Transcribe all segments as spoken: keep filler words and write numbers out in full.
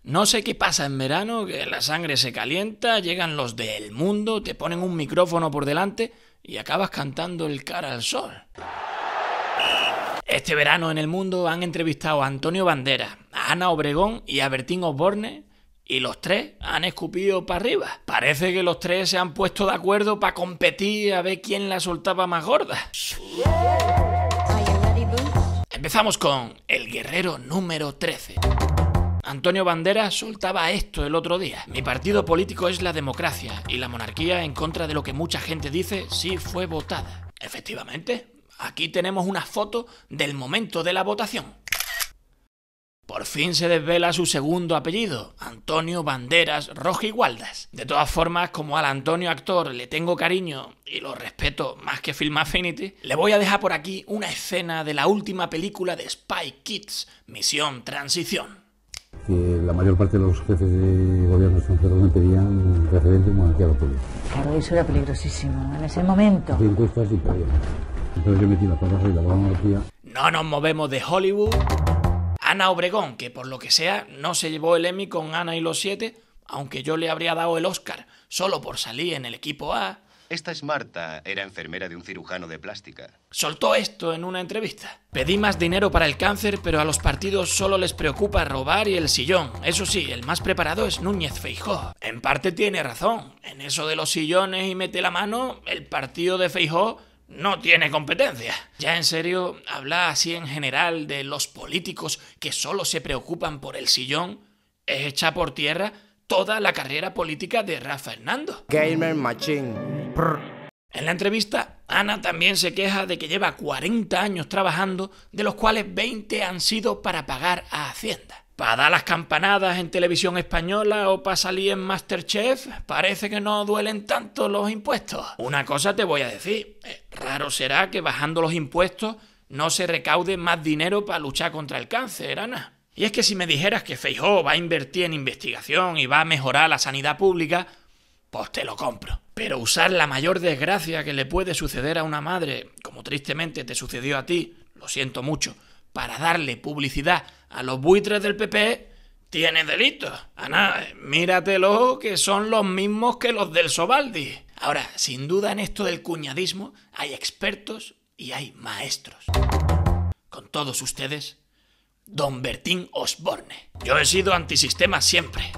No sé qué pasa en verano, que la sangre se calienta, llegan los de El Mundo, te ponen un micrófono por delante y acabas cantando el Cara al Sol. Este verano en El Mundo han entrevistado a Antonio Banderas, a Ana Obregón y a Bertín Osborne, y los tres han escupido para arriba. Parece que los tres se han puesto de acuerdo para competir a ver quién la soltaba más gorda. Empezamos con el guerrero número trece. Antonio Banderas soltaba esto el otro día. Mi partido político es la democracia y la monarquía, en contra de lo que mucha gente dice, sí fue votada. Efectivamente, aquí tenemos una foto del momento de la votación. Por fin se desvela su segundo apellido, Antonio Banderas Rojigualdas. De todas formas, como al Antonio actor le tengo cariño y lo respeto más que Film Affinity, le voy a dejar por aquí una escena de la última película de Spy Kids, Misión Transición. Que la mayor parte de los jefes de gobierno extranjeros me pedían referente monarquía católica. Claro, eso era peligrosísimo en ese momento. Hacía encuestas y perdía. Entonces yo metí la palabra y la monarquía. No nos movemos de Hollywood. Ana Obregón, que por lo que sea no se llevó el Emmy con Ana y los siete, aunque yo le habría dado el Oscar solo por salir en el equipo A. Esta es Marta, era enfermera de un cirujano de plástica. Soltó esto en una entrevista. Pedí más dinero para el cáncer, pero a los partidos solo les preocupa robar y el sillón. Eso sí, el más preparado es Núñez Feijóo. En parte tiene razón. En eso de los sillones y mete la mano, el partido de Feijóo no tiene competencia. Ya en serio, hablar así en general de los políticos que solo se preocupan por el sillón es echar por tierra toda la carrera política de Rafa Hernando. Gamer Machine. En la entrevista, Ana también se queja de que lleva cuarenta años trabajando, de los cuales veinte han sido para pagar a Hacienda. Para dar las campanadas en televisión española o para salir en MasterChef, parece que no duelen tanto los impuestos. Una cosa te voy a decir, eh, raro será que bajando los impuestos no se recaude más dinero para luchar contra el cáncer, Ana. Y es que si me dijeras que Feijóo va a invertir en investigación y va a mejorar la sanidad pública, pues te lo compro. Pero usar la mayor desgracia que le puede suceder a una madre, como tristemente te sucedió a ti, lo siento mucho, para darle publicidad a los buitres del P P, tiene delito. Ana, míratelo, que son los mismos que los del Sobaldi. Ahora, sin duda en esto del cuñadismo hay expertos y hay maestros. Con todos ustedes, don Bertín Osborne. Yo he sido antisistema siempre.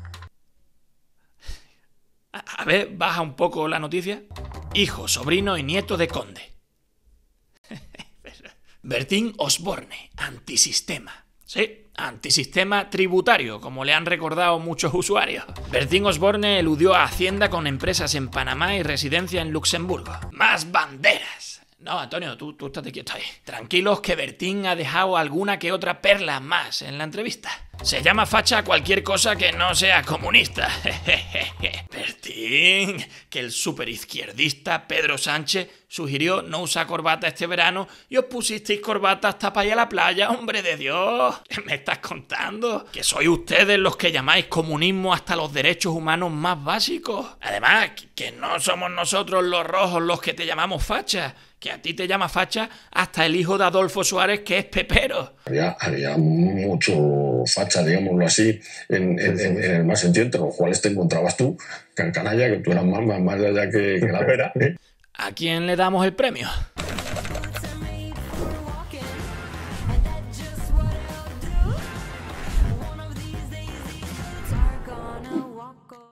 A ver, baja un poco la noticia. Hijo, sobrino y nieto de conde. Bertín Osborne, antisistema. Sí, antisistema tributario, como le han recordado muchos usuarios. Bertín Osborne eludió a Hacienda con empresas en Panamá y residencia en Luxemburgo. ¡Más banderas! No, Antonio, tú, tú estate quieto ahí. Tranquilos que Bertín ha dejado alguna que otra perla más en la entrevista. Se llama facha cualquier cosa que no sea comunista. Bertín, que el superizquierdista Pedro Sánchez sugirió no usar corbata este verano y os pusisteis corbata hasta para ir a la playa, hombre de Dios. ¿Qué me estás contando? Que sois ustedes los que llamáis comunismo hasta los derechos humanos más básicos. Además, que no somos nosotros los rojos los que te llamamos facha. Que a ti te llama facha hasta el hijo de Adolfo Suárez, que es pepero. Había, había mucho facha, digámoslo así, en, en, en el más sentido, entre los cuales te encontrabas tú, can canalla, que tú eras más, más, más de allá que, que la vera, ¿eh? ¿A quién le damos el premio?